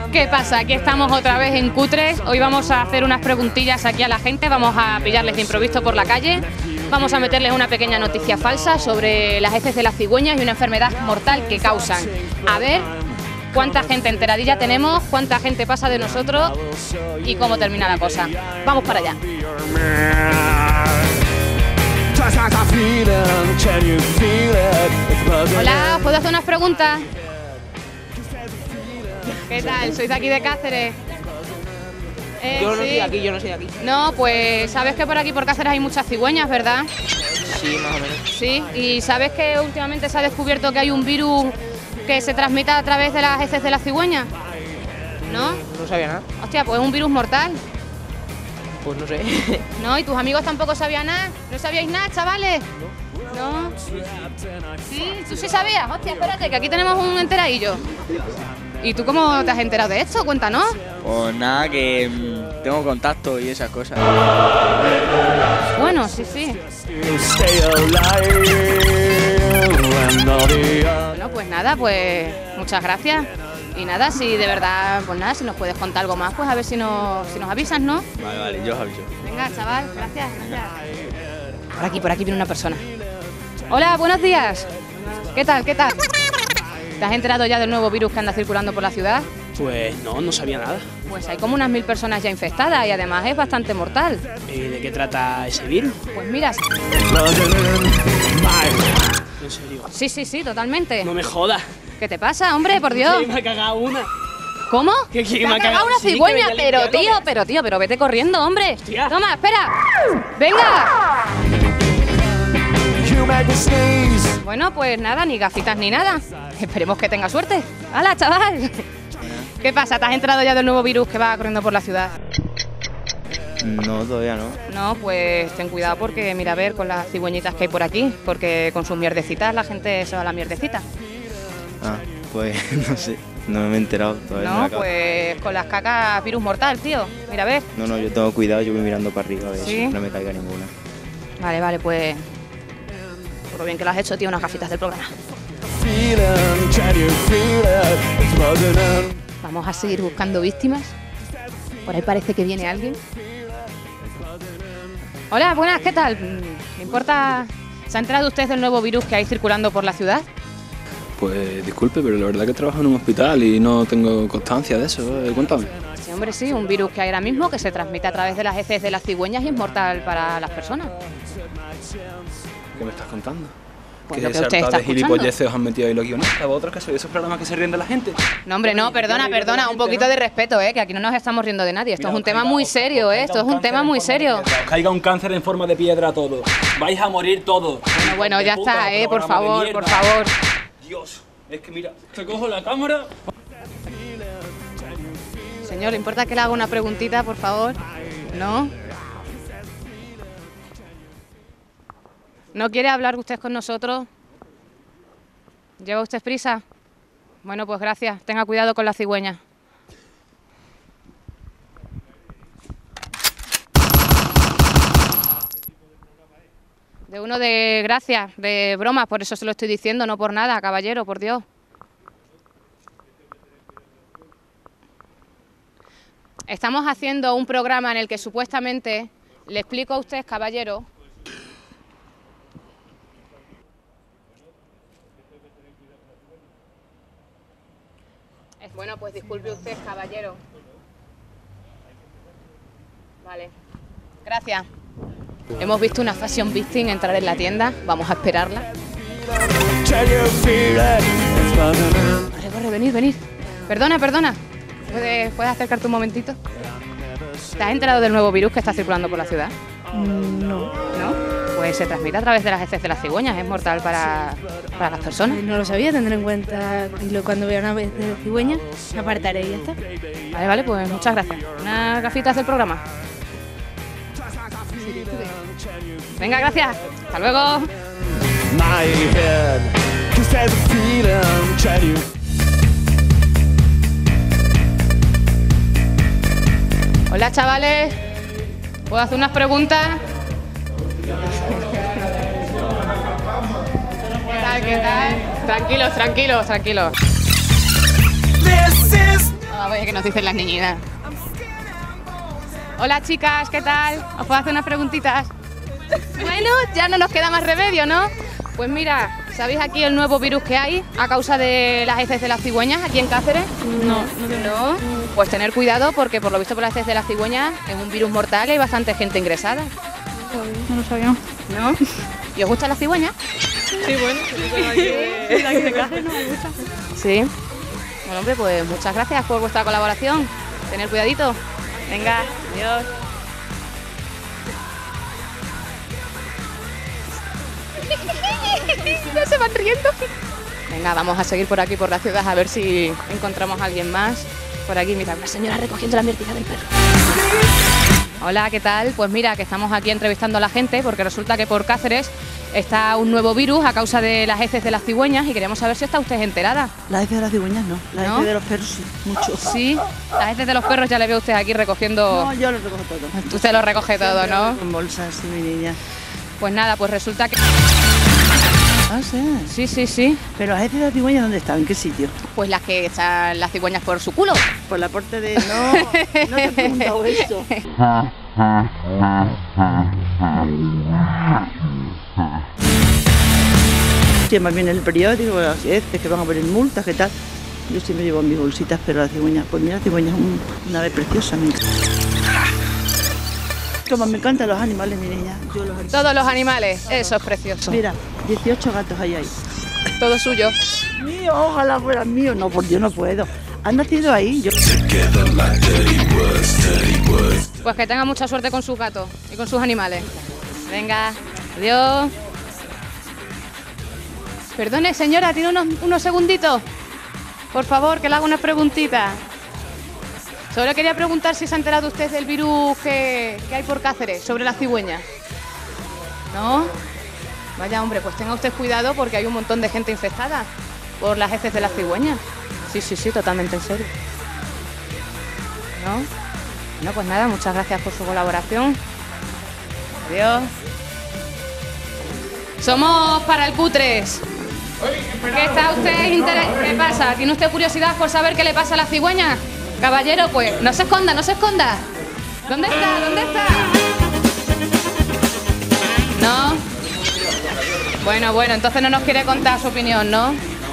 ¿Qué pasa? Aquí estamos otra vez en Cutres. Hoy vamos a hacer unas preguntillas aquí a la gente. Vamos a pillarles de improviso por la calle. Vamos a meterles una pequeña noticia falsa sobre las heces de las cigüeñas y una enfermedad mortal que causan. A ver cuánta gente enteradilla tenemos, cuánta gente pasa de nosotros y cómo termina la cosa. Vamos para allá. Hola, ¿puedo hacer unas preguntas? ¿Qué tal? ¿Sois de aquí de Cáceres? Yo no soy de aquí, yo no soy de aquí. No, pues sabes que por aquí por Cáceres hay muchas cigüeñas, ¿verdad? Sí, más o menos. Sí, y sabes que últimamente se ha descubierto que hay un virus que se transmite a través de las heces de las cigüeñas. ¿No? No sabía nada. Hostia, pues es un virus mortal. Pues no sé. ¿No? ¿Y tus amigos tampoco sabían nada? ¿No sabíais nada, chavales? ¿No? Sí, tú sí sabías. Hostia, espérate, que aquí tenemos un enteradillo. ¿Y tú cómo te has enterado de esto? Cuéntanos. Pues nada, que tengo contacto y esas cosas. Bueno, sí, sí. Bueno, pues nada, pues muchas gracias. Y nada, si de verdad, pues nada, si nos puedes contar algo más, pues a ver si nos avisas, ¿no? Vale, yo os aviso. Venga, chaval, gracias. Por aquí viene una persona. Hola, buenos días. ¿Qué tal? ¿Qué tal? ¿Te has enterado ya del nuevo virus que anda circulando por la ciudad? Pues no sabía nada. Pues hay como unas 1000 personas ya infectadas y además es bastante mortal. ¿Y de qué trata ese virus? Pues mira... ¿En serio? Sí, totalmente. No me jodas. ¿Qué te pasa, hombre? Por Dios. Que me ha cagado una. ¿Cómo? Que ¿Te me ha ha cagado una sí, cigüeña? que me voy a limpiar, Pero vete corriendo, hombre. Hostia. Toma, espera. ¡Venga! Bueno, pues nada, ni gafitas ni nada. Esperemos que tenga suerte. ¡Hala, chaval! ¿Qué pasa? ¿Te has enterado ya del nuevo virus que va corriendo por la ciudad? No, todavía no. No, pues ten cuidado porque mira a ver con las cigüeñitas que hay por aquí, porque con sus mierdecitas la gente se va a la mierdecita. Ah, pues no sé, no me he enterado todavía. No, pues con las cacas virus mortal, tío. Mira a ver. No, yo tengo cuidado, yo voy mirando para arriba a ver ¿Sí? si no me caiga ninguna. Vale, pues... Por lo bien que lo has hecho, tío, unas gafitas del programa. Vamos a seguir buscando víctimas. Por ahí parece que viene alguien. Hola, buenas, ¿qué tal? ¿Me importa? ¿Se ha enterado usted del nuevo virus que hay circulando por la ciudad? Pues disculpe, pero la verdad que trabajo en un hospital y no tengo constancia de eso. Cuéntame. Sí, hombre, sí, un virus que hay ahora mismo que se transmite a través de las heces de las cigüeñas y es mortal para las personas. ¿Qué me estás contando? Pues ¿Qué lo que usted sarta está de escuchando. gilipolleces os han metido ahí los guionistas? ¿Vosotros que sois esos programas que se ríen de la gente? No, hombre, no, perdona, un poquito de respeto, que aquí no nos estamos riendo de nadie. Esto es un tema muy serio, esto es un tema muy serio. Os caiga un cáncer en forma de piedra a todos. Vais a morir todos. Bueno, ya está, por programa de favor, mierda. por favor. Dios, es que mira, te cojo la cámara. Señor, ¿le importa que le haga una preguntita, por favor? ¿No? ¿No quiere hablar usted con nosotros? ¿Lleva usted prisa? Bueno, pues gracias. Tenga cuidado con la cigüeña. De uno de gracias, de bromas, por eso se lo estoy diciendo, no por nada, caballero, por Dios. Estamos haciendo un programa en el que supuestamente le explico a usted, caballero. Bueno, pues disculpe usted, caballero. Vale. Gracias. Hemos visto una fashion victim entrar en la tienda. Vamos a esperarla. Corre, venir. Perdona. ¿Puedes acercarte un momentito? ¿Te has enterado del nuevo virus que está circulando por la ciudad? No. ¿No? Pues se transmite a través de las heces de las cigüeñas. Es mortal para las personas. No lo sabía, tendré en cuenta y cuando vea una vez de cigüeña, me apartaré y ya está. Vale, pues muchas gracias. Unas gafitas del programa. Venga, gracias. Hasta luego. Hola, chavales. ¿Puedo hacer unas preguntas? ¿Qué tal? Tranquilos. A ver qué nos dicen las niñitas. Hola chicas, ¿qué tal? ¿Os puedo hacer unas preguntitas? Bueno, ya no nos queda más remedio, ¿no? Pues mira, ¿sabéis aquí el nuevo virus que hay a causa de las heces de las cigüeñas aquí en Cáceres? No. ¿No? Pues tener cuidado porque por lo visto por las heces de las cigüeñas es un virus mortal y hay bastante gente ingresada. No lo sabía. ¿No? ¿Y os gustan las cigüeñas? Sí, bueno. La que de Cáceres no me gusta. Sí. Bueno, hombre, pues muchas gracias por vuestra colaboración. Tener cuidadito. Venga, adiós. Ya se van riendo. Venga, vamos a seguir por aquí, por la ciudad, a ver si encontramos a alguien más. Por aquí, mira, una señora recogiendo la mierda del perro. Hola, ¿qué tal? Pues mira, que estamos aquí entrevistando a la gente porque resulta que por Cáceres está un nuevo virus a causa de las heces de las cigüeñas y queremos saber si está usted enterada. Las heces de las cigüeñas no, las ¿No? heces de los perros sí, mucho. Sí, las heces de los perros ya le ve usted aquí recogiendo. No, yo lo recojo todo. Usted lo recoge todo, ¿no? En bolsas, sí, mi niña. Pues nada, pues resulta que... Ah, sí. Sí, sí, sí. Pero las heces de las cigüeñas, ¿dónde están? ¿En qué sitio? Pues las que echan las cigüeñas por su culo. Por la parte de... No, no te he preguntado eso. Siempre viene el periódico, las heces que van a poner multas, ¿qué tal? Yo siempre llevo mis bolsitas, pero la cigüeña, pues mira, la cigüeña es una ave preciosa, me encanta. Como me encantan los animales, mi niña. Yo los animales. Todos los animales, eso es precioso. Mira, 18 gatos hay ahí. Todo suyo. Mío, ojalá fueran míos. No, por Dios no puedo. Han nacido ahí. Yo... Pues que tenga mucha suerte con sus gatos y con sus animales. Venga, adiós. Perdone, señora, ¿tiene unos segunditos? Por favor, que le haga unas preguntitas. Solo quería preguntar si se ha enterado usted del virus que hay por Cáceres, sobre las cigüeñas. ¿No? Vaya, hombre, pues tenga usted cuidado porque hay un montón de gente infectada por las heces de las cigüeñas. Sí, sí, sí, totalmente en serio. ¿No? Bueno, pues nada, muchas gracias por su colaboración. Adiós. Somos para el Q3. ¿Qué está usted ¿Qué pasa? ¿Tiene usted curiosidad por saber qué le pasa a las cigüeñas? Caballero, pues no se esconda, no se esconda. ¿Dónde está? ¿Dónde está? ¿No? Bueno, entonces no nos quiere contar su opinión, ¿no?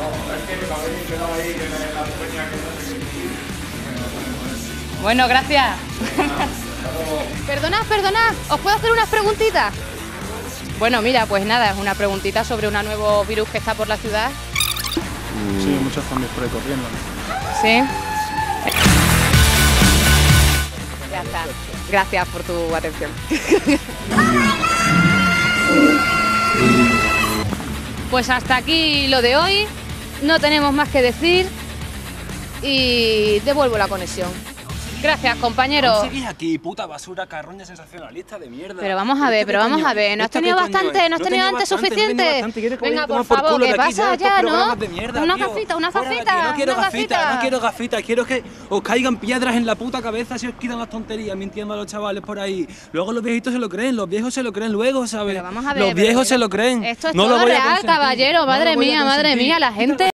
Bueno, gracias. Perdonad, ¿os puedo hacer unas preguntitas? Bueno, mira, pues nada, es una preguntita sobre un nuevo virus que está por la ciudad. Sí, muchos zombies por ahí corriendo. ¿Sí? Ya está. Gracias por tu atención. Pues hasta aquí lo de hoy. No tenemos más que decir. Y devuelvo la conexión. Gracias, compañero. Seguís aquí, puta basura, carroña sensacionalista de mierda. Pero vamos a ver, ¿no has tenido bastante? ¿No has tenido antes suficiente? Venga, por favor, ¿qué pasa ya, no? Una gafita, No quiero gafitas, quiero que os caigan piedras en la puta cabeza si os quitan las tonterías mintiendo a los chavales por ahí. Luego los viejitos se lo creen, luego, ¿sabes? Pero vamos a ver, los viejos se lo creen. Esto es no todo lo voy a real, consentir. caballero, madre mía, la gente...